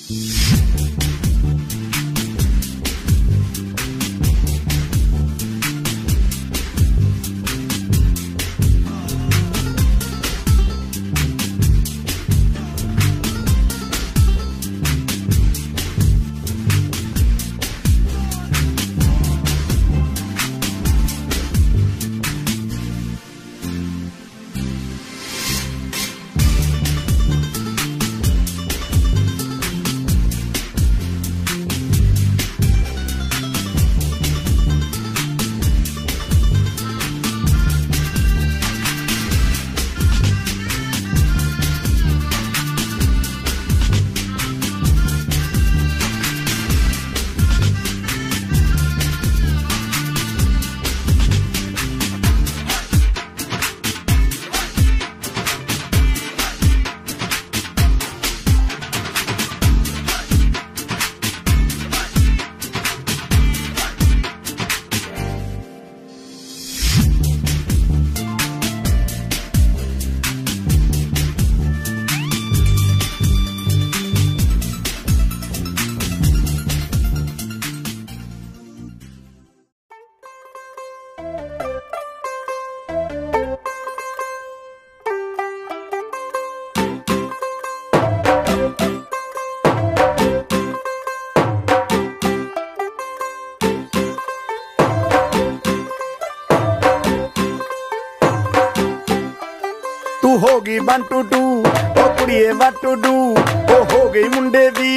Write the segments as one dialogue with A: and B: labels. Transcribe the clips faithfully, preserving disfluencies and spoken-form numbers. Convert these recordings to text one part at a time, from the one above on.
A: हो गई one two two ओ कुड़िए वन टू डू ओ हो गई मुंडे दी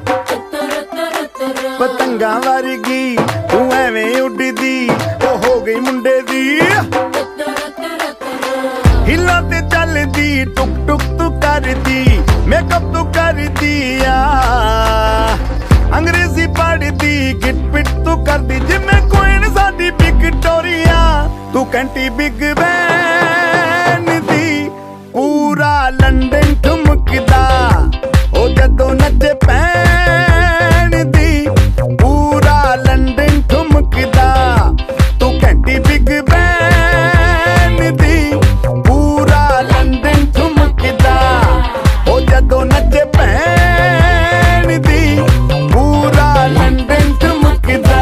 A: पतंगा वर्गी तू एवें उड़दी ओ हो गई मुंडे दी हिला ते चलदी टुक टुक तू करदी मेकअप तू करदी आ अंग्रेजी पढ़दी गिट पिट तू करदी जिम्मे कोई साडी विक्टोरिया तू कैंटी बिग बैन दी पूरा लंदन ठुमकदा ओ जदों नचे पैन दी पूरा लंदन ठुमकदा तू कैंटी बिग बैन दी पूरा लंदन ठुमकदा ओ जदों नचे पैन दी पूरा लंदन ठुमकदा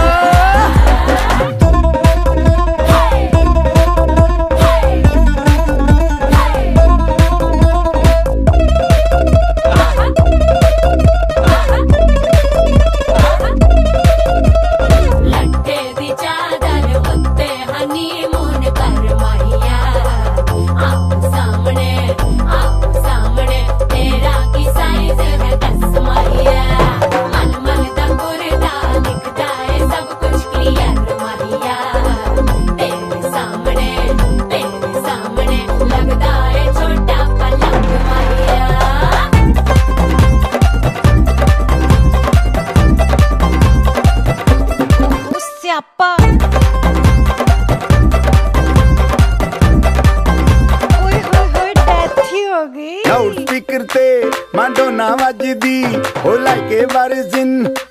A: लाउडस्पीकर ते मांडोना वजदी ओ लाइके वर्जिन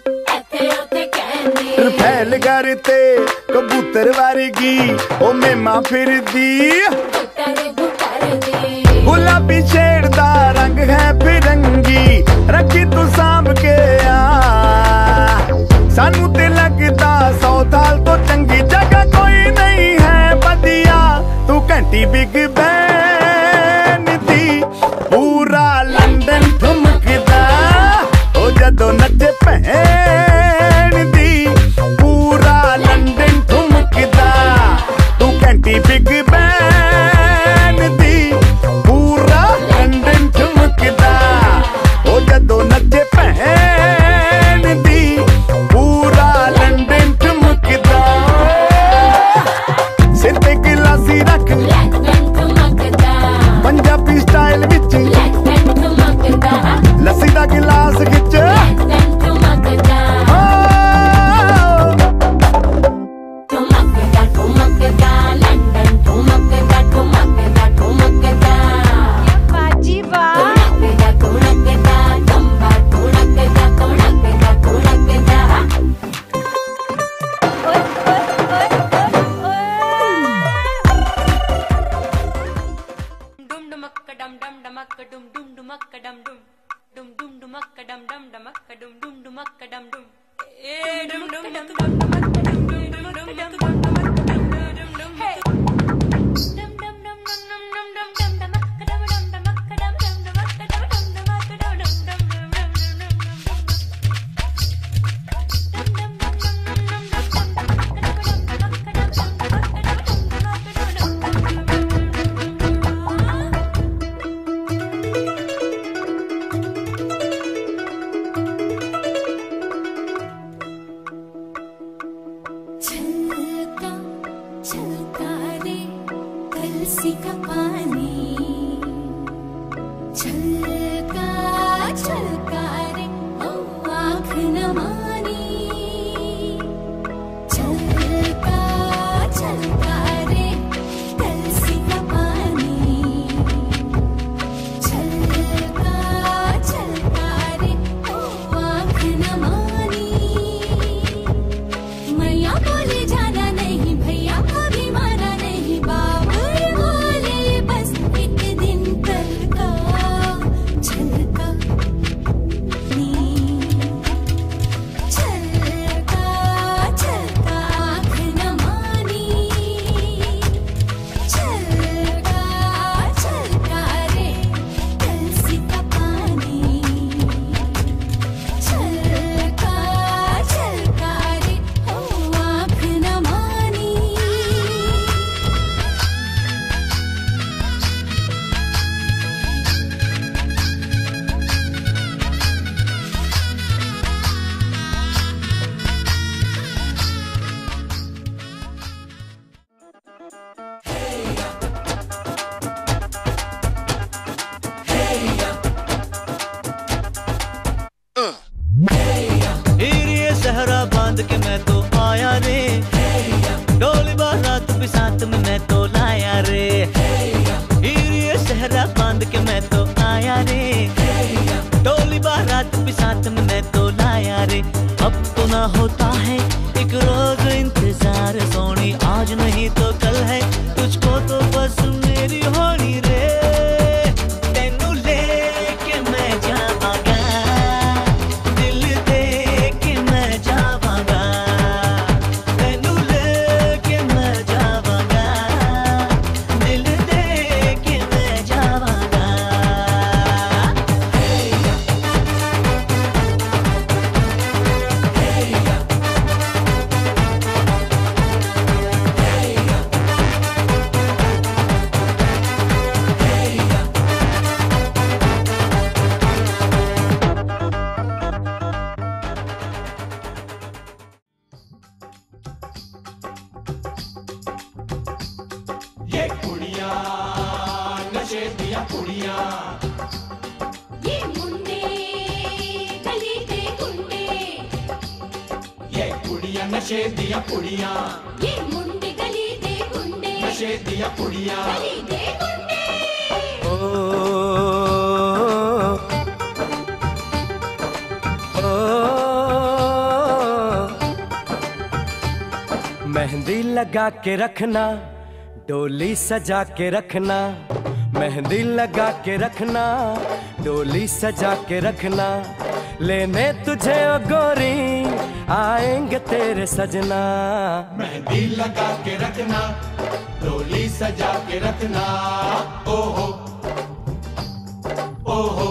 A: फैल करते कबूतर वर्गी ओ मेमा फिरदी गुलाबी शेर दा रंग है फिरंगी रखी तू सांभ के आ सानू ते लगदा सौ साल तो चंगी जगह कोई नहीं है बदिया तू घंटी बिग बैन दी पूरा लंदन ठुमकदा ओ जदों नचे भैन दी पूरा लंदन ठुमकदा तू घंटी बिग बैन दी पूरा लंदन ठुमकदा ओ जदों नचे भैन दी पूरा लंदन ठुमकदा सिर ते गिलासी रख पंजाबी स्टाइल विच लस्सी दा गिलास खिच
B: dum dum dum dum dum dum dum dum dum dum डुमक्का डम डम डमक्का डुम डुम डुमक्का डम डुम ए डुम डुम डम डम डमक्का डम डुम डुम डम डम डमक्का डम डुम डुम हे डम डम डम डम डम डम डम डमक्का डम डम डमक्का डम डम डमक्का डम डम डमक्का डम डम डम
C: नशे दिया पुड़िया,
B: ये मुंडे गली दे गुंडे,
C: नशे दिया पुड़िया,
B: गली दे गुंडे।
A: ओ, ओ, ओ, मेहंदी लगा के रखना, डोली सजा के रखना, मेहंदी लगा के रखना, डोली सजा के रखना, लेने तुझे ओ गोरी आएंगे तेरे सजना।
C: मेहंदी लगा के रखना, डोली सजा के रखना, ओहो ओहो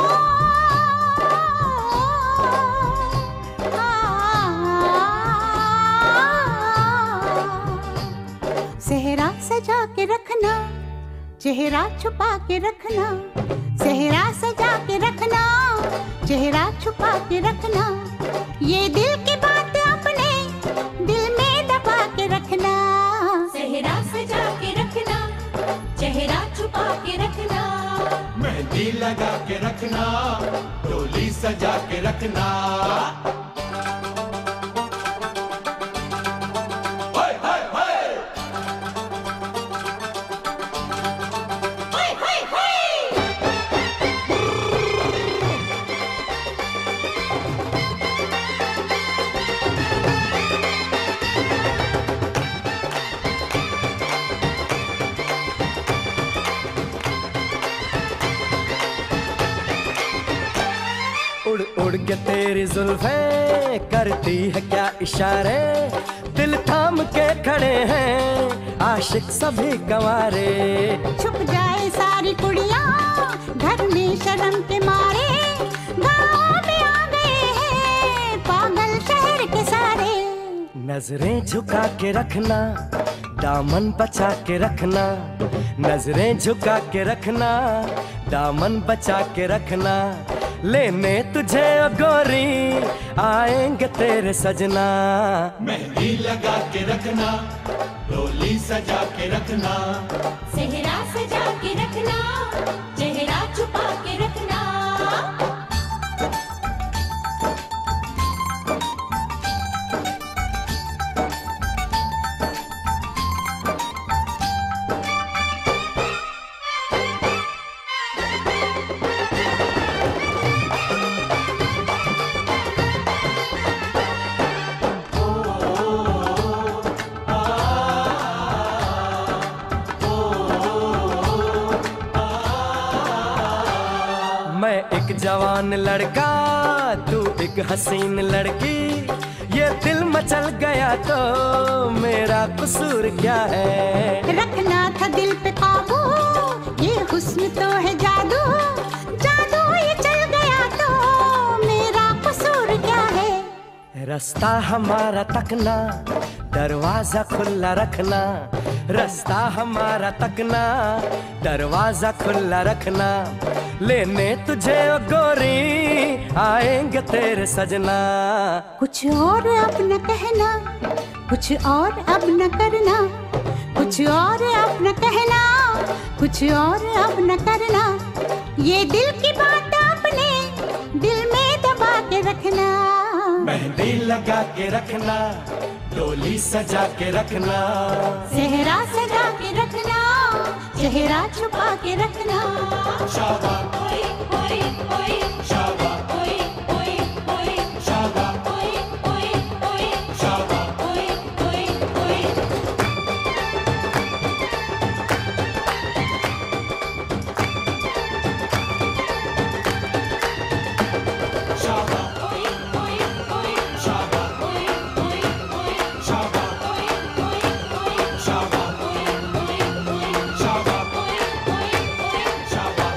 D: सेहरा सजा के रखना, चेहरा छुपा के रखना, सेहरा सजा के रखना, चेहरा छुपा के रखना, ये दिल की बात अपने दिल में दबा के रखना।
B: सेहरा सजा के रखना, चेहरा छुपा के रखना,
C: मेहंदी लगा के रखना, डोली सजा के रखना।
A: उड़ उड़ के तेरी जुल्फें करती है क्या इशारे, दिल थाम के खड़े हैं आशिक सभी गंवारे।
D: छुप जाए सारी कुड़ियाँ घर में शर्म के मारे, गाँव में आ गए हैं पागल शहर के सारे।
A: नजरें झुका के रखना, दामन बचा के रखना, नजरें झुका के रखना, दामन बचा के रखना। लेने तुझे ओ गोरी आएंगे तेरे सजना।
C: मेहंदी लगा के रखना, डोली सजा के रखना,
B: सेहरा सजा के रखना, चेहरा छुपा के रखना।
A: मैं एक जवान लड़का, तू एक हसीन लड़की, ये दिल मचल गया तो मेरा कसूर क्या है।
D: रखना था दिल पे काबू, ये हुस्न तो है जादू, जादू ये चल गया तो मेरा कसूर क्या है।
A: रास्ता हमारा तकना, दरवाजा खुला रखना, रास्ता हमारा तकना, दरवाजा खुला रखना। लेने तुझे ओ गोरी आएंगे तेरे सजना।
D: कुछ और अब न कहना, कुछ और अब न करना, कुछ और अब न कहना, कुछ और अब न करना। ये दिल की बात अपने दिल में दबा के रखना।
A: मेहंदी लगा के रखना, डोली सजा के रखना,
D: सेहरा सजा के रखना, चेहरा छुपा के रखना।
C: शाबा
B: ओए ओए ओए
C: शाबा
B: ओए ओए ओए
C: शाबा
B: ओए ओए ओए
C: शाबा
B: ओए ओए ओए।
C: शाबा
B: ओए ओए ओए
C: शाबा
B: ओए ओए ओए
C: शाबा
B: ओए ओए ओए
C: शाबा
B: ओए ओए ओए
C: शाबा
B: ओए ओए ओए
C: शाबा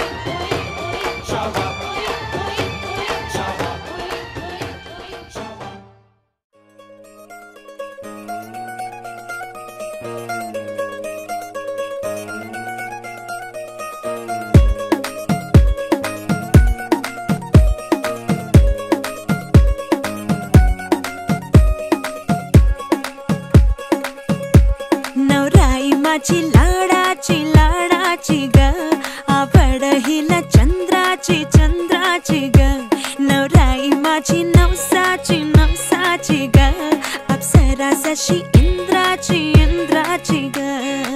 C: शाबा शाबा शाबा।
E: नवराई माझी लाडाची लाडाची ग, आवड हिला चंद्राची चंद्राची ग। नवराई माझी नवसाची नवसाची ग, अप्सरा जशी इंद्राची इंद्राची ग।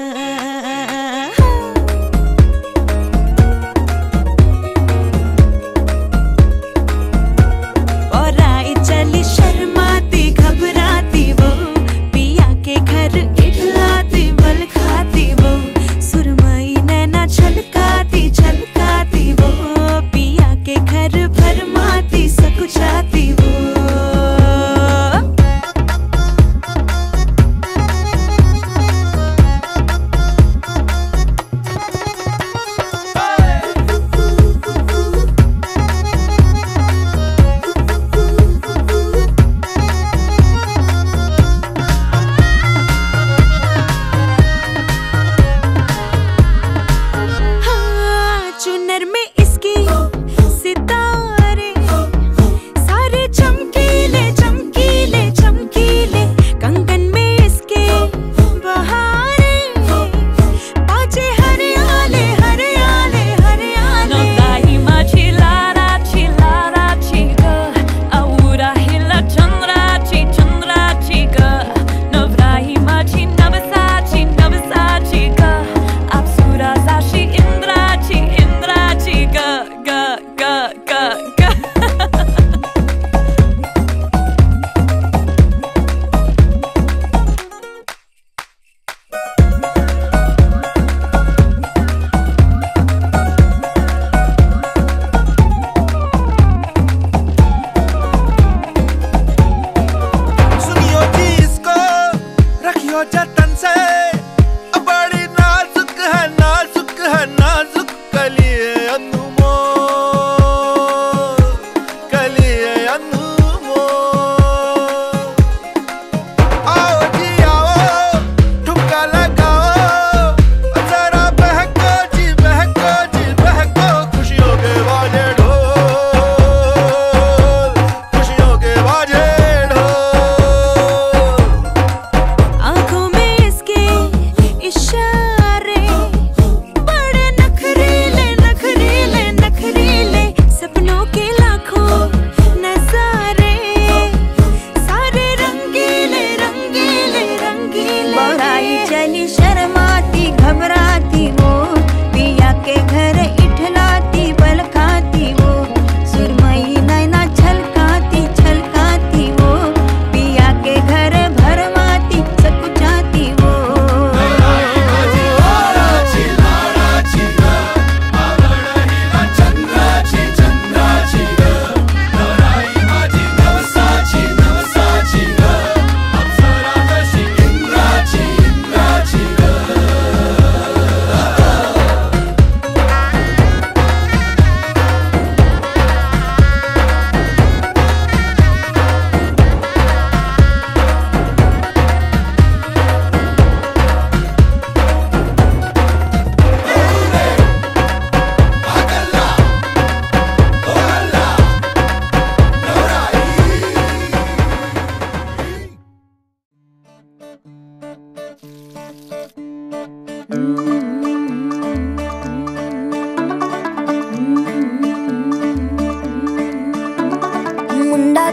E: और आई चली शर्माती घबराती वो, पिया के घर इठलाती बल खाती वो, सुरमई नैना छलकाती छलकाती वो, पिया के घर भरमाती सकुचाती वो। हाँ, चुनर में इसकी सितारे सारे चमकीले चमकीले चमकीले, कंगन में इसके बहारे बाजे हरियाले हरियाले हरियाले।
F: नवराई माझी लाडाची लाडाची ग, आवडा हिला चंद्राची चंद्राची ग। नवराई माझी नवसाची नवसाची ग, अप्सरा जशी इंद्राची इंद्राची ग ग ग ग ग।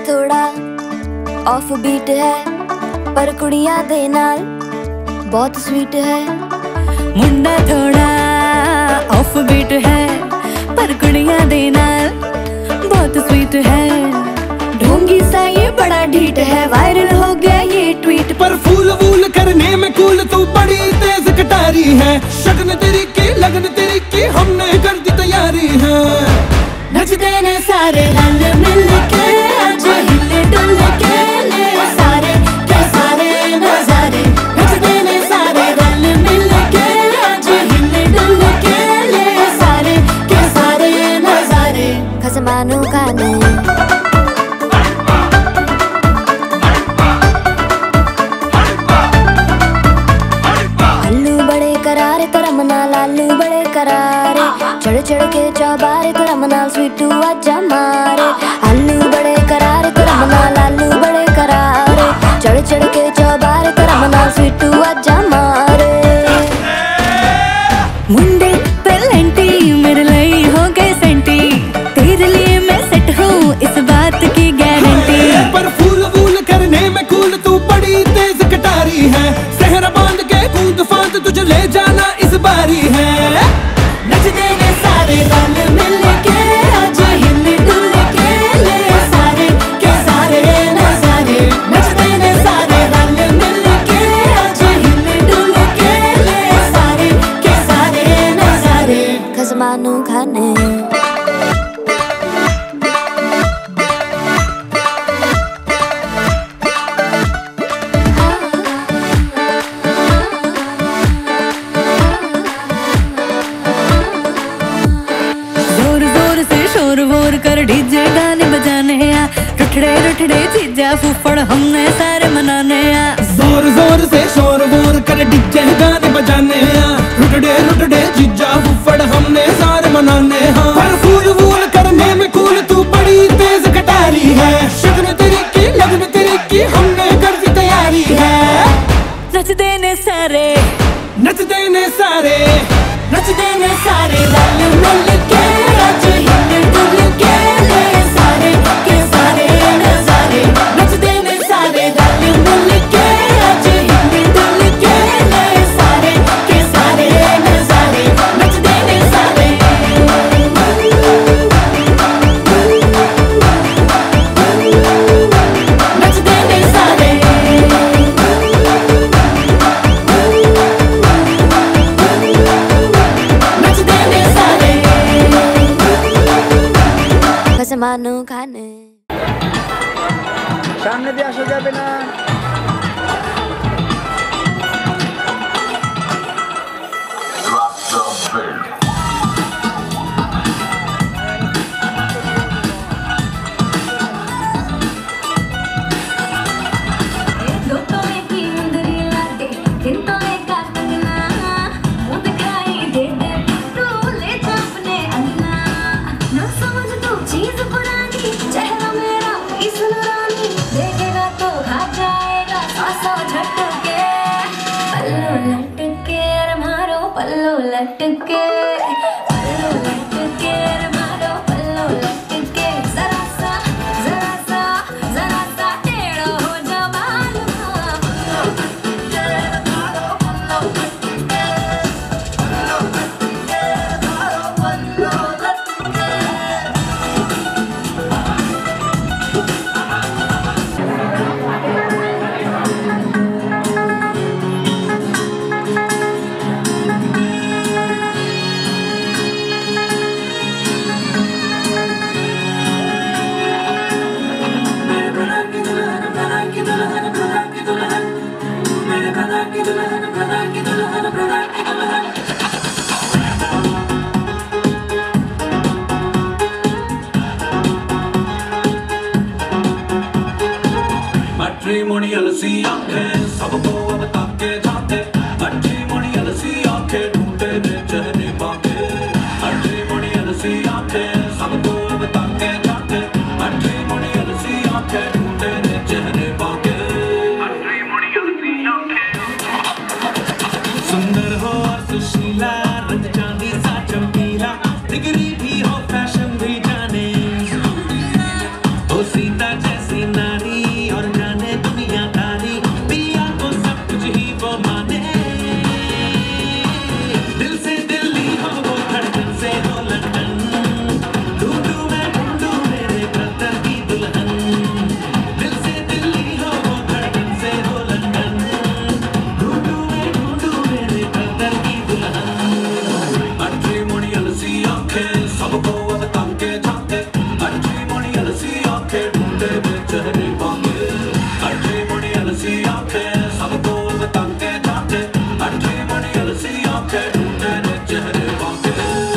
G: थोड़ा ऑफ बीट है पर कुड़ियां दे नाल बहुत स्वीट है।
F: मुंडा थोड़ा ऑफ बीट है पर कुड़ियां दे नाल बहुत स्वीट है।
G: ढोंगी सा ये बड़ा ढीठ है, वायरल हो गया ये ट्वीट।
H: पर फूल वूल करने में कूल तू बड़ी तेज कटारी है। शगन तेरी की लगन तेरी की हमने कर दी तैयारी है।
G: नचते ने सारे रल मिल के आज हिले डुल के ले सारे के सारे नजारे। नचते ने सारे रल मिल के आज हिले डुल के ले सारे के सारे नजारे। खसमानू खाने चढ़ चढ़ के चौबारे तो रमनाल स्वीटू आजा मारे। आलू बड़े करारे तो रमनाल आलू बड़े करारे। चढ़ चढ़ के चौबारे तो रमनाल स्वीटू आजा मारे।
F: मुंडे पेलेंटी मेरे लिए हो गए सेंटी, तेरे लिए मैं सेट हूँ इस बात की गारंटी।
H: पर फूल वूल करने में कूल तू बड़ी तेज कटारी है। सहरा बांध के कूद फांद तुझे ले जाना इस बारी है।
G: नचते ने सारे रल मिल के आज हिले डुल के ले सारे के सारे नजारे। नचते ने सारे रल मिल के आज हिले डुल के ले सारे के सारे नजारे। खसमानू खाने
F: कर डीजे गाने बजाने आ, रुठड़े रुठड़े चीजा फूफड़ हमने सारे मनाने आ।
H: जोर जोर से शोर वोर कर डीजे गाने बजाने आ, रुठड़े रुठड़े चीजा फूफड़ हमने सारे मनाने हैं। पर फूल वूल करने में कूल तू बड़ी तेज कटारी है। शगन तेरी की लगन तेरी की हमने कर दी तैयारी है।
F: नचते ने सारे
H: नचते ने सारे
G: नचते ने सारे रल मिल के आज हिले डुल के ले सारे के सारे नजारे। नचते ने सारे रल मिल के आज हिले डुल के ले सारे के सारे नजारे। नचते ने सारे नचते ने सारे खसमानू खाने।
I: सामने भी আসা যাবে না।
G: चेहरा मेरा इस नूरानी देखेगा तो खा जाएगा सासों झटके। पल्लू लटके रे मारो पल्लू लटके, पल्लू लटके रे मारो पल्लू लटके। जरा सा जरा सा जरा सा टेढ़ो हो जा बाल पल्लू लटके रे मारो पल्लू लटके, पल्लू लटके रे मारो पल्लू लटके।
C: मैट्रिमोनियल सी आंखें सबको अब ताके जाते। मैट्रिमोनियल सी आंखें ढूंढते ने चेहरे बाके। मैट्रिमोनियल सी आंखें सबको अब ताके जाते। मैट्रिमोनियल सी आंखें ढूंढते ने चेहरे बाके। मैट्रिमोनियल सी आंखें सुंदर हो और सुशीला, रंग चांदी सा चमकीला, डिग्री भी हो फैशन भी जाने। ओ सीता जैसी आंखें ढूंढे वे चेहरे बांके अड्डे मणि अलसी आंखें सबको बता के जाते अड्डे मणि अलसी आंखें ढूंढे वे चेहरे बांके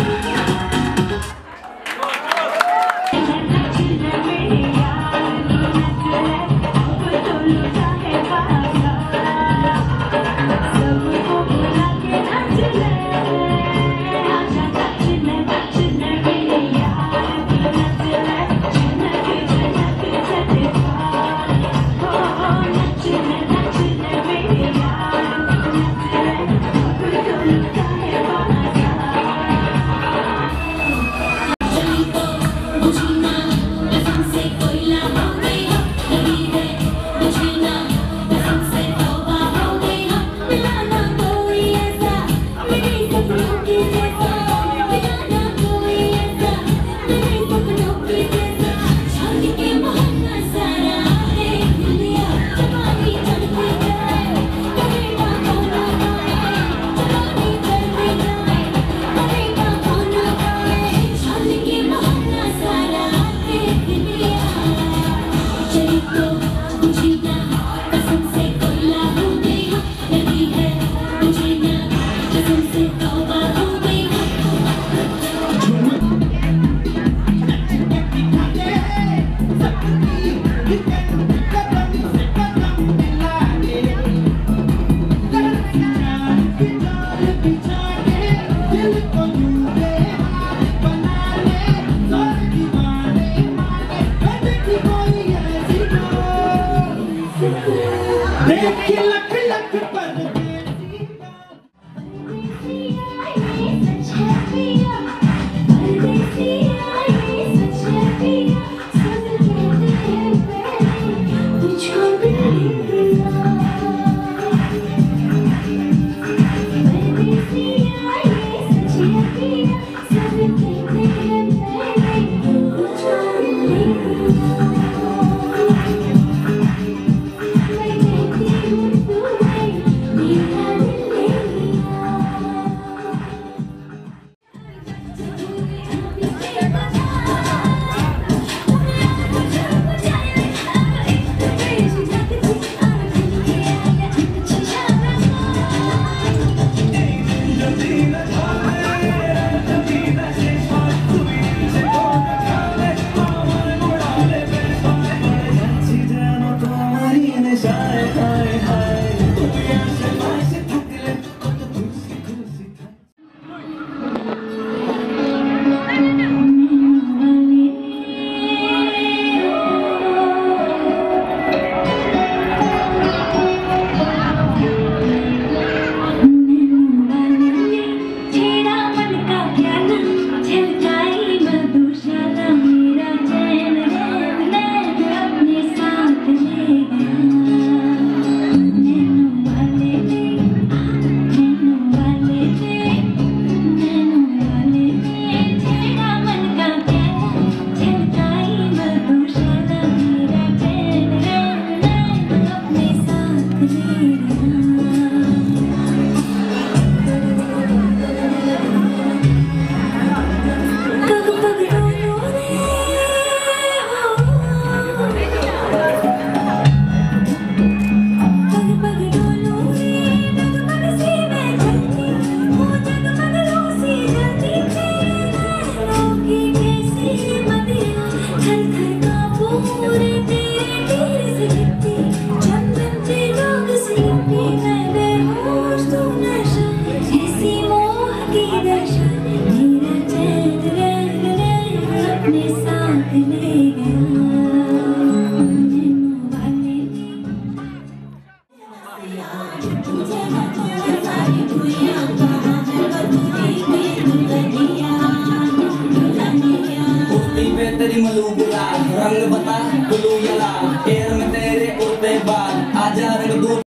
I: तेरी मलूबुला रंग बता गुलू यला पैर में तेरे उड़ते बाल आजा रंग दूर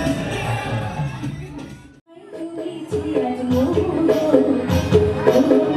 G: Oh,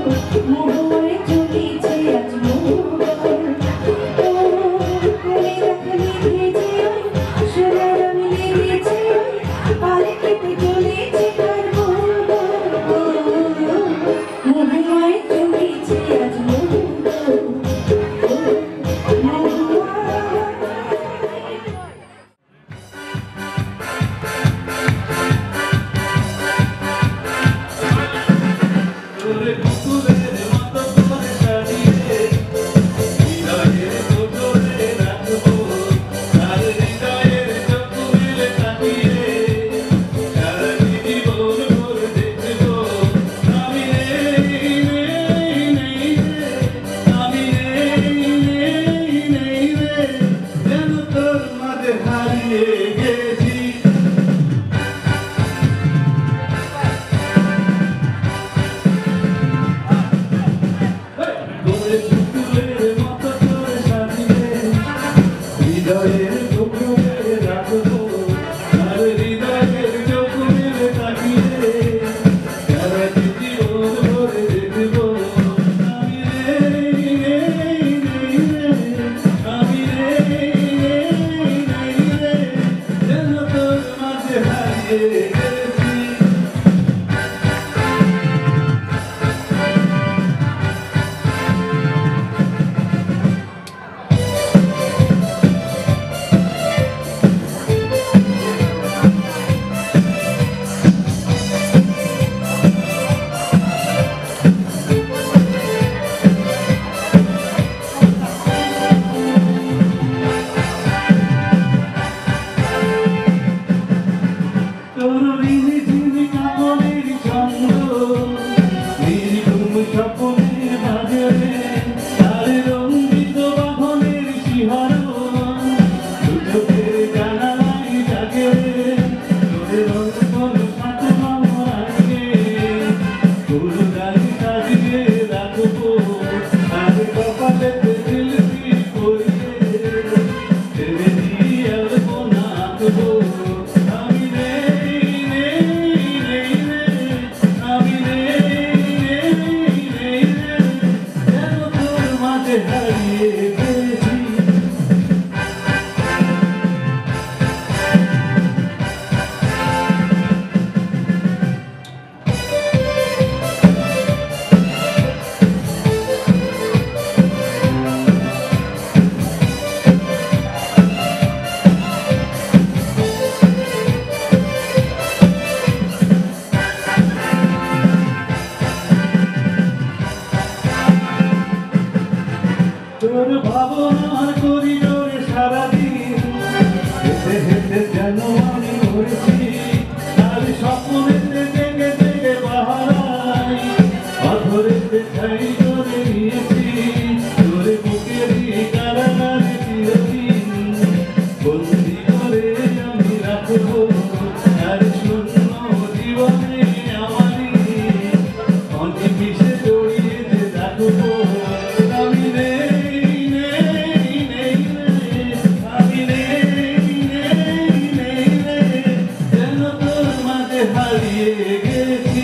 C: তোর ভাবনার করিডোরে সারাদিন হেঁটে হেঁটে যেন আমি ঘুরেছি তার স্বপ্নেতে জেগে জেগে বাহারাই অধরেতে ঠাই করে নিয়েছি তোর বুকেরই কারাগারে চিরদিন বন্দি করে আমি রাখবো আর শূন্য জীবনে আমারই অনেক বিষে জড়িয়ে যে রাখবো আমি নেই নেই নেই আমি নেই নেই নেই যেন তোর মাঝে হারিয়ে গেছি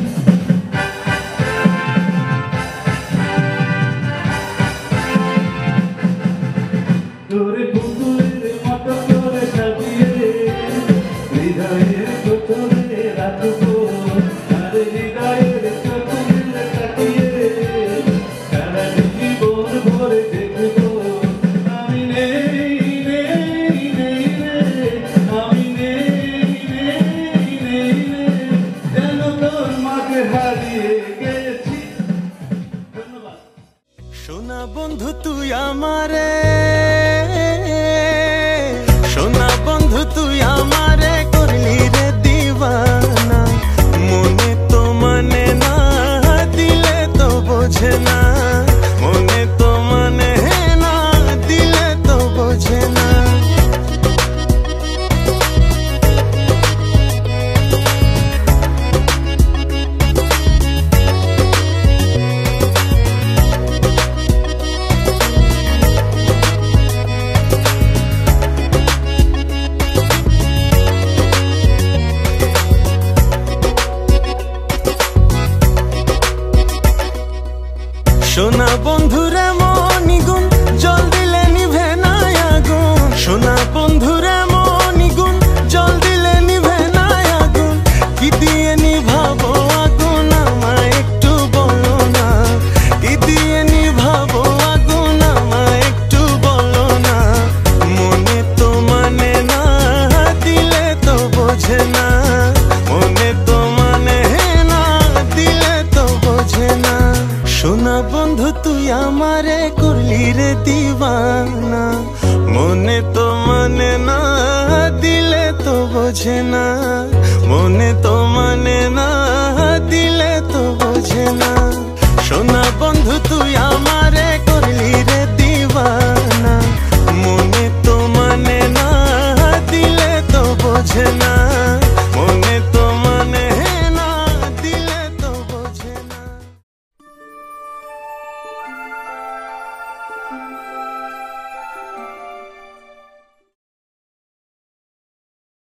C: তোরে পুতুলের মতো করে সাজিয়ে হৃদয়ের কোটরে রাখবো আর হৃদয়ের চোখে তাকিয়ে সারা জীবন ভরে দেখবো আমি নেই নেই নেই আমি নেই নেই নেই যেন তোর মাঝে হারিয়ে গেছি। ধন্যবাদ।
A: সোনা বন্ধু তুই আমারে সোনা বন্ধু তুই আমারে করলি রে দিওয়ানা মনে তো মানে না দিলে তো বোঝে না মনে তো মানে না দিলে তো বোঝে না সোনা বন্ধুরে মনিগুণ জল দিলে নিভে না আগুন সোনা বন্ধুরে মনিগুণ জল দিলে নিভে না আগুন কি দিয়ে নিভাবো আগুন আমায় একটু বলো না কি দিয়ে নিভাবো আগুন আমায় একটু বলো না মনে তো মানে না দিলে তো বোঝে না মনে তো মানে না দিলে তো বোঝে না সোনা বন্ধু তুই আমারে করলি রে দিওয়ানা মনে তো মানে না দিলে তো বোঝে না।